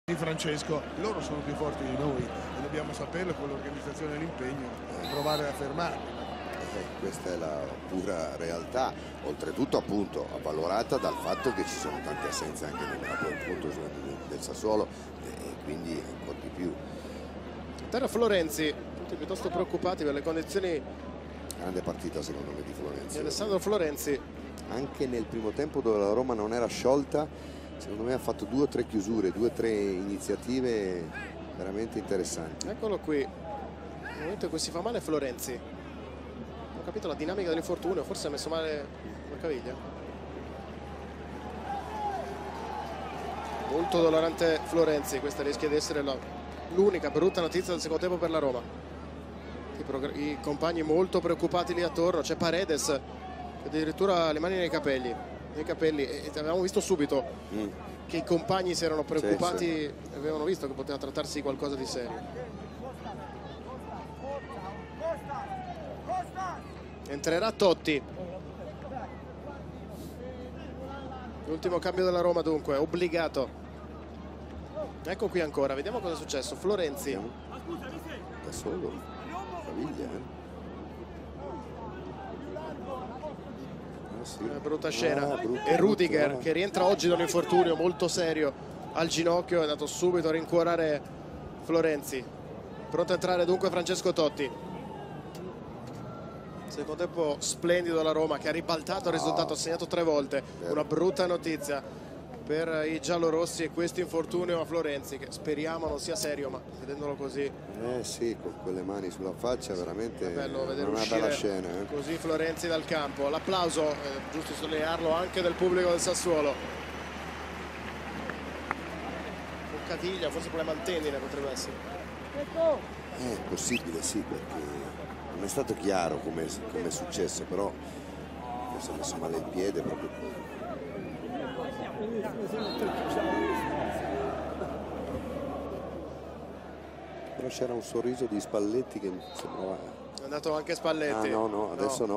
di Francesco. Loro sono più forti di noi e dobbiamo saperlo con l'organizzazione e l'impegno, provare a fermarli. Questa è la pura realtà, oltretutto appunto avvalorata dal fatto che ci sono tante assenze anche appunto del Sassuolo e quindi ancora di più. Terra Florenzi, tutti piuttosto preoccupati per le condizioni. Grande partita secondo me di Florenzi. Di Alessandro Florenzi. Anche nel primo tempo dove la Roma non era sciolta, secondo me ha fatto 2 o 3 chiusure, 2 o 3 iniziative veramente interessanti. Eccolo qui, nel momento in cui si fa male Florenzi. Ho capito la dinamica dell'infortunio, forse ha messo male la caviglia. Molto dolorante Florenzi, questa rischia di essere l'unica brutta notizia del secondo tempo per la Roma. I compagni molto preoccupati lì attorno, c'è Paredes che addirittura ha le mani nei capelli e avevamo visto subito che i compagni si erano preoccupati e avevano visto che poteva trattarsi di qualcosa di serio. Entrerà Totti. L'ultimo cambio della Roma dunque, obbligato. Ecco qui ancora, vediamo cosa è successo. Florenzi. Da solo, caviglia, sì. Brutta scena. Brutta, e Rudiger brutta. che rientra oggi da un infortunio molto serio al ginocchio, è andato subito a rincuorare Florenzi. Pronto a entrare dunque Francesco Totti. Secondo tempo splendido la Roma che ha ribaltato il risultato, ha segnato 3 volte. Una brutta notizia per i giallorossi e questo infortunio a Florenzi che speriamo non sia serio, ma vedendolo così sì, con quelle mani sulla faccia veramente è bello vedere una uscire bella scena, così Florenzi dal campo. L'applauso, giusto sottolinearlo, anche del pubblico del Sassuolo. Un caviglia, forse problema al tendine potrebbe essere. È possibile, sì, perché non è stato chiaro come è successo, però forse ha messo male il piede proprio. Però c'era un sorriso di Spalletti che sembrava... È andato anche Spalletti. No, adesso no.